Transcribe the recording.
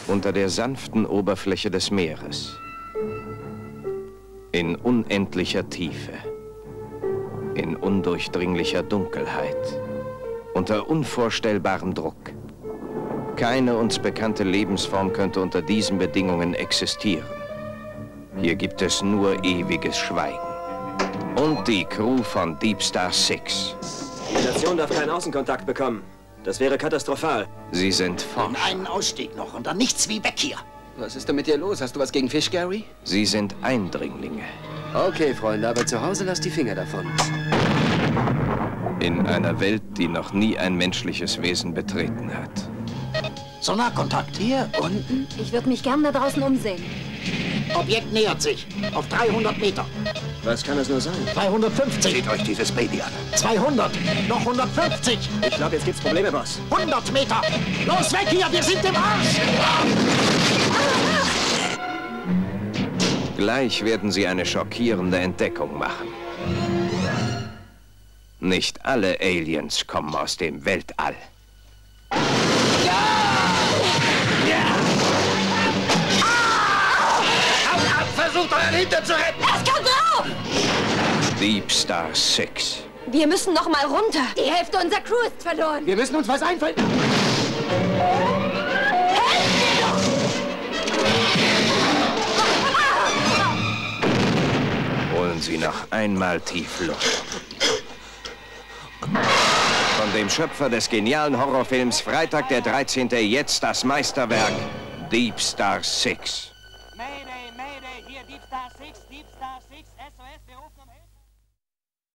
Unter der sanften Oberfläche des Meeres. In unendlicher Tiefe. In undurchdringlicher Dunkelheit. Unter unvorstellbarem Druck. Keine uns bekannte Lebensform könnte unter diesen Bedingungen existieren. Hier gibt es nur ewiges Schweigen. Und die Crew von Deep Star 6. Die Station darf keinen Außenkontakt bekommen. Das wäre katastrophal. Sie sind fort. Einen Ausstieg noch und dann nichts wie weg hier. Was ist denn mit dir los? Hast du was gegen Fisch, Gary? Sie sind Eindringlinge. Okay, Freunde, aber zu Hause lasst die Finger davon. In einer Welt, die noch nie ein menschliches Wesen betreten hat. Sonarkontakt. Hier unten? Ich würde mich gern da draußen umsehen. Objekt nähert sich. Auf 300 Meter. Was kann es nur sein? 350. Seht euch dieses Baby an. 200. Noch 150. Ich glaube, jetzt gibt's Probleme, Boss. 100 Meter. Los, weg hier. Wir sind im Arsch. Gleich werden Sie eine schockierende Entdeckung machen. Nicht alle Aliens kommen aus dem Weltall. Versucht euren Hintern zu retten! Es kommt drauf! Deep Star 6. Wir müssen noch mal runter. Die Hälfte unserer Crew ist verloren. Wir müssen uns was einfallen. Holen Sie noch einmal tief Luft. Von dem Schöpfer des genialen Horrorfilms Freitag der 13. jetzt das Meisterwerk Deep Star 6.